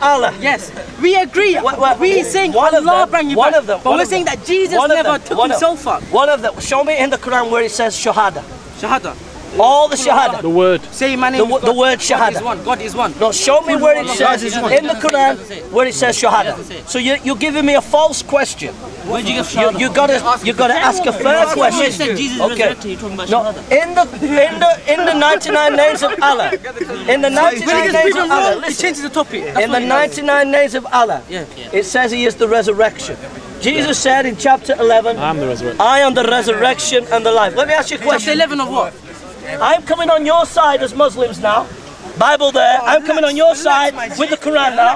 Allah. Yes, we agree. We're saying Allah brought you back. But we're saying that Jesus never took himself up. One of them. Show me in the Quran where it says shahada. Shahada. All the shahada. The word. Say my name. The word shahada. God is one. No, show me where it says in the Quran where it says shahada. So you're giving me a false question. Where'd you get shahada? You gotta ask a fair question. Okay. No, in the 99 names of Allah. In the 99 names of Allah. It changes the topic. In the 99 names of Allah, it says He is the resurrection. Jesus said in chapter 11, I am the resurrection. I am the resurrection and the life. Let me ask you a question. Chapter 11 of what? I'm coming on your side as Muslims now. Bible there. I'm coming on your side with the Quran now.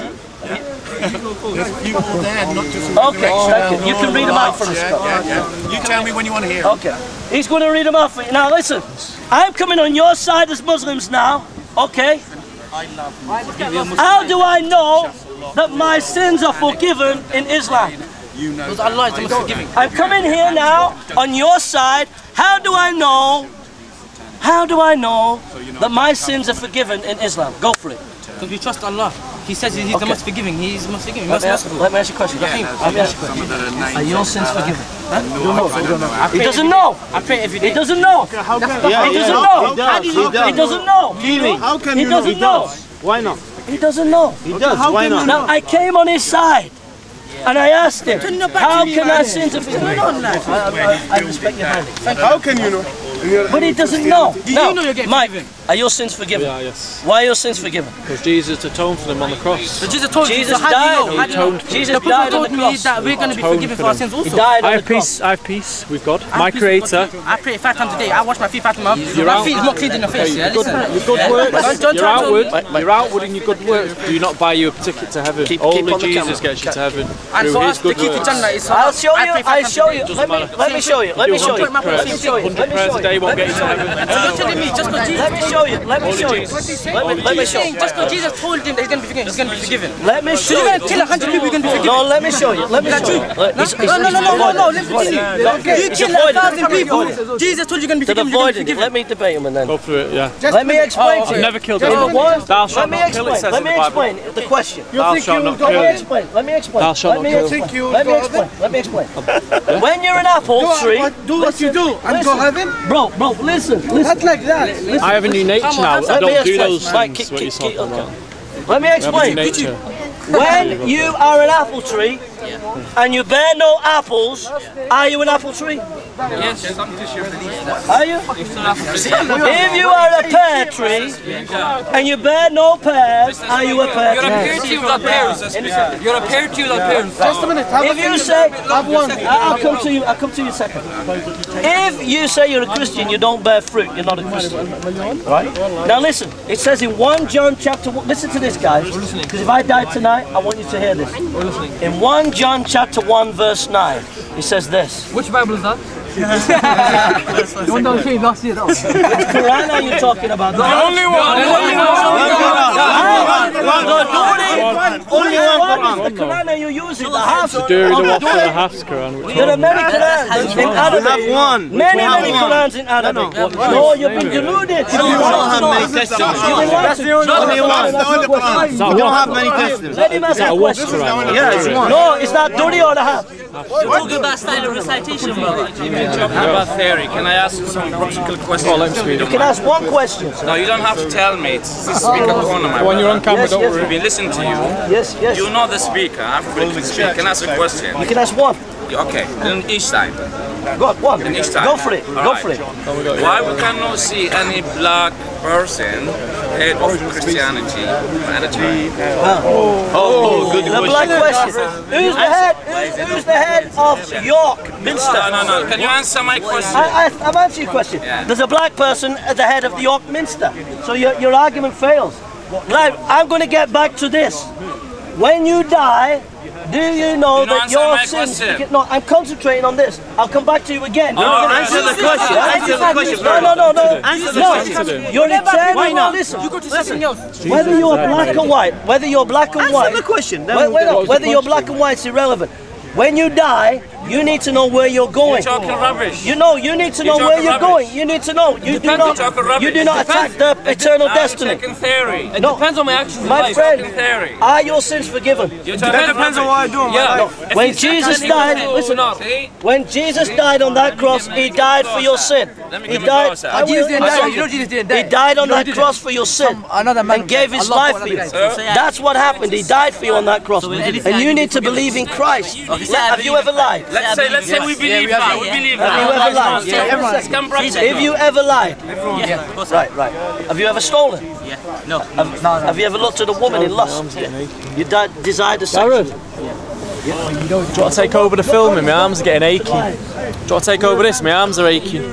Okay, thank you. You can read them out for us, Scott. You tell me when you want to hear. Okay. He's going to read them out for you. Now listen. I'm coming on your side as Muslims now. Okay. How do I know that my sins are forgiven in Islam? Because Allah is the most forgiving. I'm coming here now on your side. How do I know? How do I know that my sins are forgiven in Islam? Go for it. Because we trust Allah. He says He's the most forgiving. He's the most forgiving. Let me ask you a question. Let me ask you a question. Are your sins forgiven? He doesn't know. I pray every day. He doesn't know. He doesn't know. He doesn't know. How can you He doesn't know. Why not? He doesn't know. He does. Why not? Now I came on his side. And I asked him, how can I sin to forgive? I respect you highly. How can you know? But he doesn't know. Do you know you're getting Mike, forgiven? are your sins forgiven? Yeah, yes. Why are your sins forgiven? Because Jesus atoned for them on the cross. So Jesus told you. Jesus So how do you know? How do you know? Jesus The Prophet died on told the me cross. that we're going to be forgiven for our sins also. He died I on the have cross. peace. I have peace with God, I my have peace with Creator. God. I pray 5 times a day. I wash my feet 5 times. Your My feet is more clean than your face. Yeah, listen. Your good works, Don't your try to- outward, your outward and your good works do not buy you a ticket to heaven. Keep Only on the Jesus camera. gets you to heaven And through for His us to good keep the works. Jannah is I'll show you. I pray 5 I'll times show a day. you. Doesn't matter. Let me show you. Let me show you. Let me show you. 100 prayers a day won't get you to heaven. So you're telling me just because Jesus Let me show you. Let me show you. Let me show you. just because Jesus told him that he's going to be forgiven, he's going to be forgiven. Let me So show you're going you. to kill 100 people, you're going to be forgiven. No, let me show you. Let me show you. No, let's continue. You kill 1,000 people. Jesus told you you're going to be To forgiven, you're going avoid to be it. forgiven. Let me debate him and then. Go through it, yeah. Let me explain to I've you. never killed Number anyone. one, Thou shalt let me not kill, it explain. says Let in the me Bible. explain the question. Thou shalt not Let me kill. explain. Let me explain. Thou shalt Let me not explain. kill. Let me explain. Let me explain. When you're an apple tree, Do what you do and go heaven. bro, listen. Not like that. I have a new nature now. I Let me don't do explain. those Mike, things. What you're talking about. Let me I have a new explain. nature. When you are an apple tree and you bear no apples, are you an apple tree? Yes. Are you? If you are a pear tree and you bear no pears, are you a pear You're a pear tree? tree without pears. You're a pear tree without pears. Just a minute. If you say, I'll come to you. I'll come to you in a second. If you say you're a Christian, you don't bear fruit. You're not a Christian, right? Now listen. It says in 1 John chapter 1. Listen to this, guys. Because if I die tonight, I want you to hear this. In 1 John chapter 1 verse 9, it says this. Which Bible is that? The one that came last year. Which Quran are you talking about? The only one. Only one. The Quran are you using? The half. The Hafs Quran. There are many Qurans in Arabic. Many Qurans in Arabic. No, you've been deluded. You don't have many testaments. That's the only one. You don't have many testaments. Let him ask a question. Yeah, it's one. No, it's not Duri or the half. Talking about style of recitation, brother. Talking about theory, can I ask you some practical questions? You can ask one question. No, you don't have to tell me. It's the speaker corner, my When you're on camera, Yes, don't yes. worry. We've been listening to you. Yes, yes. You know the speaker. Everybody can speak. Can I ask a question? You can ask one. Okay, on each side. Go on, one. In each side. Go for it. All Go right. for it. Why we cannot see any black person head of Christianity? Oh, good The black question. Who's the head? Who's the head of York Minster? No. Can you answer my question? I'm answering your question. Yeah. There's a black person at the head of the York Minster. So your argument fails. Right, I'm going to get back to this. When you die, do you know You don't that answer your my sins... question. No, I'm concentrating on this. I'll come back to you again. No, answer the question. Answer the question first. No. Answer the You're eternal. Why not? Listen. You go to something else. Whether you're black or white, whether you're black and white... Answer the question. Whether you're black and white is irrelevant. When you die, You need to know where you're going. You're talking rubbish. You know, you need to know where you're going. You need to know. You do not attack the eternal destiny. I'm taking theory. It depends on my actions in My life. friend, Theory. are your sins forgiven? That depends on what I do in my Yeah. life. When Jesus died, listen, when Jesus died on that cross, he died for your sin. He died. Jesus didn't die. You know Jesus didn't die. He died on that cross for your sin and gave his life for you. That's what happened. He died for you on that cross. And you need to believe in Christ. Have you ever lied? Let's say we believe that. We believe that. Have you ever lied? Have you ever lied? Right. Have you ever stolen? Yeah. No. Have you ever looked at a woman in lust? You desired the sex? Do you want to take over the filming? My arms are getting achy. Do you want to take over this? My arms are aching.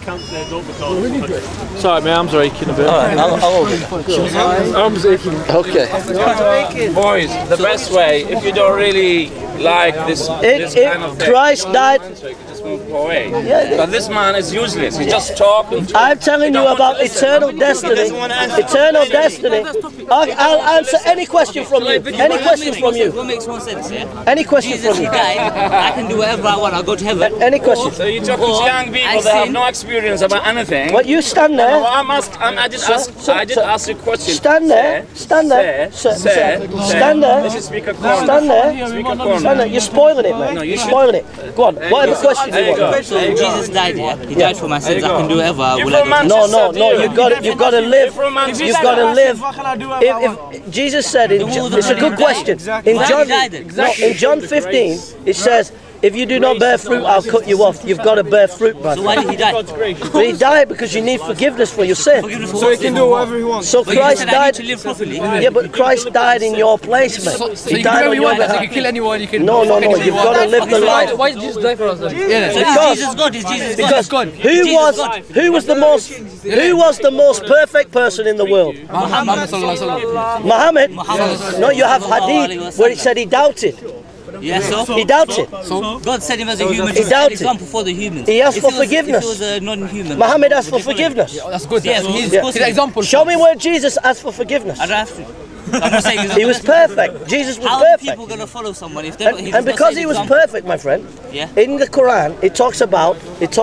Sorry, my arms are aching a bit. Alright, I'll hold it. Arms aching. Okay. Boys, the best way, if you don't really like this kind of thing, Christ died. so you can just move away. Yeah. But this man is useless. He's just talking. I'm telling you about eternal destiny. Eternal destiny. I'll answer any question from you. Any question from you. What makes more sense, yeah? Any question Jesus, from he you. died. I can do whatever I want. I'll go to heaven. Any question. So you're talking to young people that have no experience about anything. What you stand No, there. I did ask you a question. Stand there. Stand there. Stand there. This is speaker corner. Stand there. Speaker corner. Stand there. You're spoiling it, man. You're spoiling it. Go on. Whatever question you want. So Jesus died, yeah? He died for my sins. I can do whatever I will. No. You've got to live. You've got to live. If Jesus said, it's a good question. In John 15, it says, if you do not bear fruit, I'll cut you off. You've got to bear fruit, brother. So why did he die? But he died because you need forgiveness for your sin. So he can do whatever he wants. So But you Christ said I died. need to live properly. Yeah, but Christ died in your place, man. He died on your behalf. kill anyone, you can... No. You've got to live the life. Why did Jesus die for us then? So is Jesus God? Is Jesus God? Because who was the most perfect person in the world? Muhammad. No, you have hadith where it said he doubted. Yeah, so? He doubted. So God said him as a human. He doubted. Example for the humans. He asked for forgiveness. If he was a non-human. Muhammad asked for forgiveness. That's good. Yeah, so he's He's an example. Show me where Jesus asked for forgiveness. I don't have to. I'm not saying He was perfect. Jesus was How are people perfect. going to follow someone if they're not? And because he was perfect, my friend, Yeah. in the Quran it talks about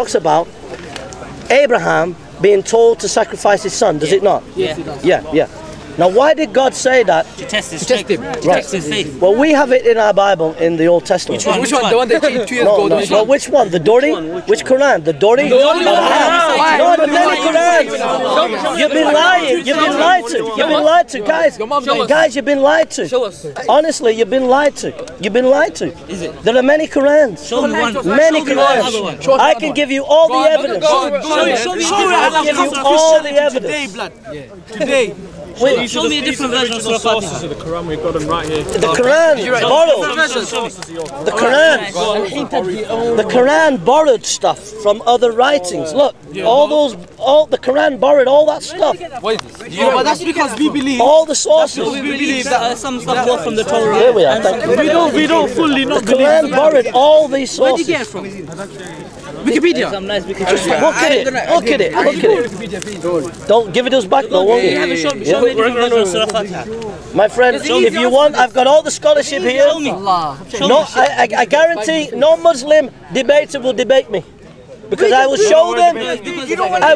Abraham being told to sacrifice his son, does it not? Yeah. Yeah. Now why did God say that? To test his test faith. him. To test his faith. Well, we have it in our Bible in the Old Testament. Which one? The one that changed 2 years ago? No, which one? The Dori? Which Quran? The Dori? No, the many Qurans. You've been lying. You've been lied to. You've been lied to, guys. Guys, you've been lied to. Show us. Honestly, you've been lied to. You've been lied to. Is it? There are many Qurans. Show me one. Many Show me another Qurans. one. I can give you all the evidence. Show me. I can give you all the evidence. Today. Show me a different version of Surah Fatiha. The Quran, we've got them right here. The Quran borrowed. The Quran borrowed stuff from other writings. Look, all the Quran borrowed all that stuff. What is this? But that's because we believe. All the sources. We believe that some stuff brought from the Torah. Here we are. Thank you. We don't fully The Quran borrowed all these Where did sources. you get it from? Wikipedia. Some nice Wikipedia. Look at it. Look at it. Look at it. Don't give it us back though, won't You haven't you? shown me a different version of Surah Fatiha. My friend, if you want, I've got all the scholarship here. Show me. No, I guarantee no Muslim debater will debate me. Because I will show them, that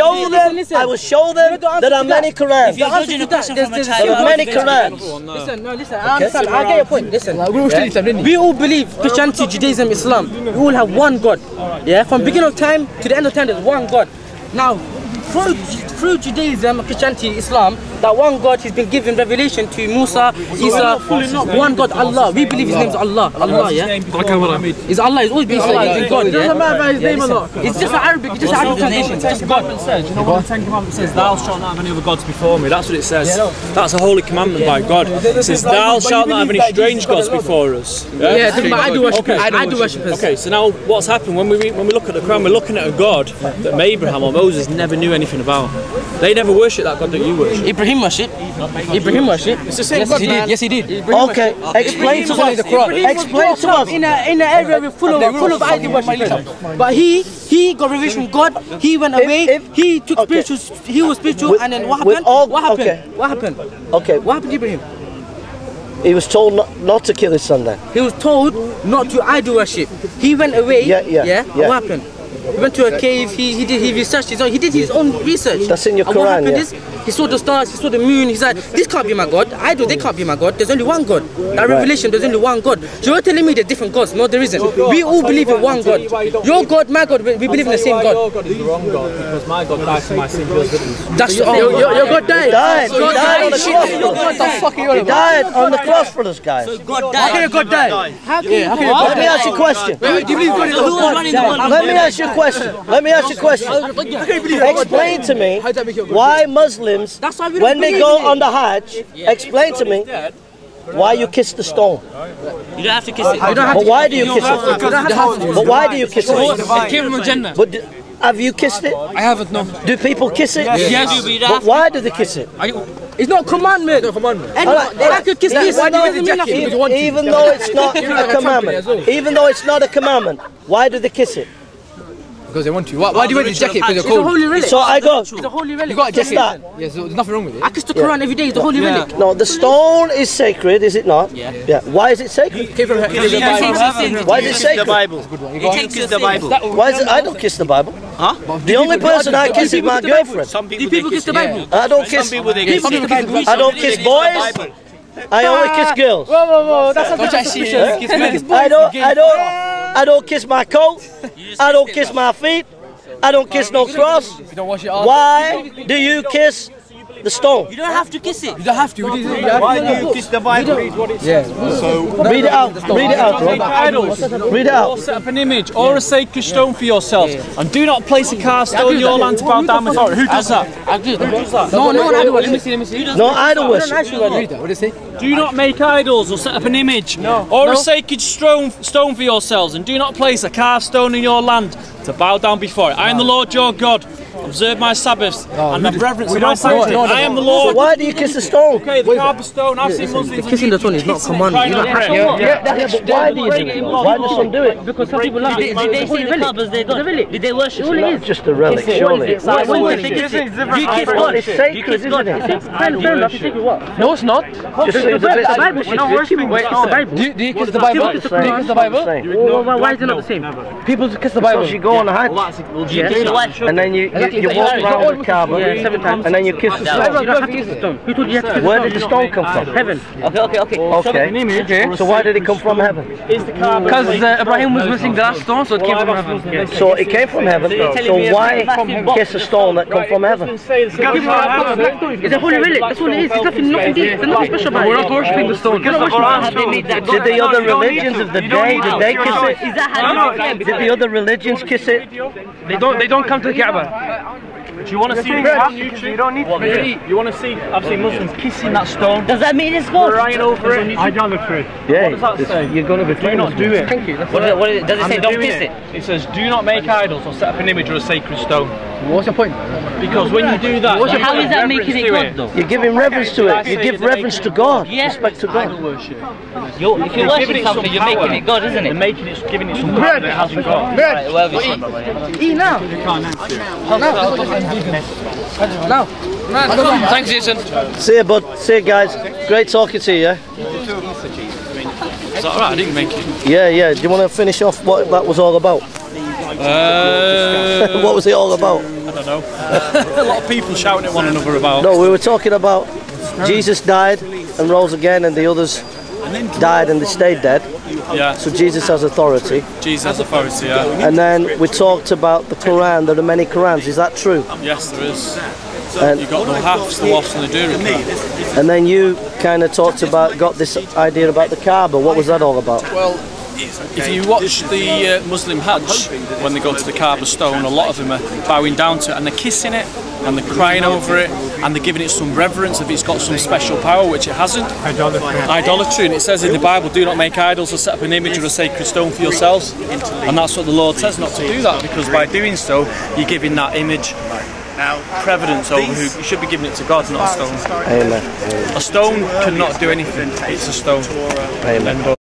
there are many Qurans. If you're judging a person from a There child, are many Qurans. Listen, I understand. I get your point. Listen, we all believe Christianity, Judaism, Islam. We all have one God. Yeah, from beginning of time to the end of time, there's one God. Now, through Judaism, Christianity, Islam, that one God has been given revelation to Musa, Isa, one God, Allah. We believe His name is Allah. Allah, yeah. Is Allah. It's always been Allah. It's God. Yeah. Doesn't matter about His name or not. It's just an Arabic. It's just an Arabic translation. It's just God. Says, you know what the Ten Commandments says? Thou shalt not have any other gods before me. That's what it says. That's a holy commandment by God. It says, thou shalt not have any strange gods before us. Yeah, but I do worship. I do worship. Okay, so now what's happened when we look at the Quran? We're looking at a God that Abraham or Moses never knew anything about. They never worship that God that you worship. Ibrahim worship. It's the same God, man. Yes, he did. Okay, explain to us. Explain to us. In an area full of idol worship. But he got revelation from God. He went away. He took spiritual. He was spiritual. And then what happened? What happened? Okay. What happened? Okay. What happened to Ibrahim? He was told not to kill his son then. He was told not to idol worship. He went away. Yeah. What happened? He went to a cave. He researched his own. He did his own research. That's in your and Quran. What happened is he saw the stars. He saw the moon. He's like, this can't be my God. Idol, they can't be my God. There's only one God. That revelation. There's only one God. You're telling me there's different gods. No, there isn't. We all believe in one God. Your God, my God. We believe in the same God. Your God is the wrong God because my God died for my sin. That's your God died. He died on the cross. He died on the cross for us, guys. So God died. How can your God die? How can your God die? Let me ask you a question. Do you believe God is who was running the world? Let me ask you a question. Explain to me why Muslims, when they go on the Hajj, explain to me why you kiss the stone. You don't have to kiss it. But why do you kiss it? But why do you kiss it? It came from Jannah. But have you kissed it? I haven't, no. Do people kiss it? Yes. But why do they kiss it? It's not a commandment. I could kiss this. Even though it's not a commandment. Even though it's not a commandment. Why do they kiss it? Because they want to. Why do you wear the jacket? Because you're It's a cold. holy relic. So I go. It's a holy relic. You got a Kiss jacket. that. Yeah, so there's nothing wrong with it. I kiss the Quran every day. It's a holy relic. No, the stone is sacred, is it not? Yeah. Why is it sacred? Why is it sacred? The Bible. You kiss the Bible. Why is it? I don't kiss the Bible. Huh? The only person I kiss is my girlfriend. Some Do people kiss the Bible? I don't kiss. Some people they kiss. I don't kiss boys. I only kiss girls. Whoa. That's not I don't kiss my coat. I don't kiss my feet. I don't kiss no cross. You don't wash it off. Why do you kiss the stone? You don't have to kiss it. You don't have to. Why do you kiss the Bible? Yeah. Read it out. Read it out. Idols. Read it Or out. set up an image or a sacred stone for yourselves, and do not place a carved stone in your land to bow down before it. Who does that? No, idol worship. No idol worship. Read that. What did it say? Do not make idols or set up an image or a sacred stone for yourselves, and do not place a carved stone in your land to bow down before it. I am the Lord your God. Observe my Sabbaths and have reverence for my sanctuary. I am the Lord. Why do you kiss the stone? Okay, the carved stone. I've seen Muslims. Kissing the stone is not commandment. Yeah, but why do you do it? Why do some do it? Because some people love it. Did they say the Kaaba is their God? Did they worship it? It's just a relic, surely. You kiss God. It's sacred, isn't it? Fair enough. You take it what? No, it's not. Just say the bit. The Bible. You're not worshipping. It's the Bible. Do you kiss the Bible? Do you kiss the Bible? Why is it not the same? People kiss the Bible. Because you go on the Hajj, and then you walk around the Kaaba, 7 times. and then you kiss the stone. You don't have to kiss the stone. Who told you have to kiss the stone? Where did the stone come from? Heaven. Okay. So why did it come from heaven? Because Ibrahim was missing the last stone, so it came from heaven. So it came from heaven. So why kiss a stone that come from heaven? It's a holy relic. That's all it is. It's nothing deep. There's nothing special about it. We're not worshipping the stone. Did the other religions of the day, did they kiss it? Is that how Did the other religions kiss it? They don't come to the Kaaba. Do you want to see this on YouTube? You don't need to. You want to see? I've seen Muslims kissing that stone. Does that mean it's God? Crying over it. Idolatry. Yeah. What does that say? You're going to be Do not do it. Thank you. What is it? Does it say don't kiss it? It says do not make idols or set up an image or a sacred stone. What's your point? Because when you do that, How is that making it God though? You're giving reverence to it. You give reverence to God. Respect to God. worship. If you worship something, you're making it God, isn't it? You're making it, giving it some power that it hasn't got. Right, well, Eat now. Now. Thanks, Jason. See you, bud. See you, guys. Great talking to you. Yeah? Is that alright? I didn't make it. Yeah. Do you want to finish off what that was all about? What was it all about? I don't know. A lot of people shouting at one another about. No, we were talking about Jesus died and rose again, and the others died and they stayed dead. Yeah. So Jesus has authority. Jesus has authority, yeah. And then we talked about the Quran. There are many Qurans. Is that true? Yes, there is. And, You've got the hafs, the wafs and the durag. and then you kind of talked about, got this idea about the Kaaba. What was that all about? Well, if you watch the Muslim Hajj, when they go to the Kaaba stone, a lot of them are bowing down to it and they're kissing it and they're crying over it and they're giving it some reverence if it's got some special power, which it hasn't. Idolatry. And it says in the Bible, do not make idols or set up an image or a sacred stone for yourselves. And that's what the Lord says, not to do that, because by doing so, you're giving that image prevalence over who you should be giving it to God, not a stone. Amen. A stone cannot do anything, it's a stone. Amen.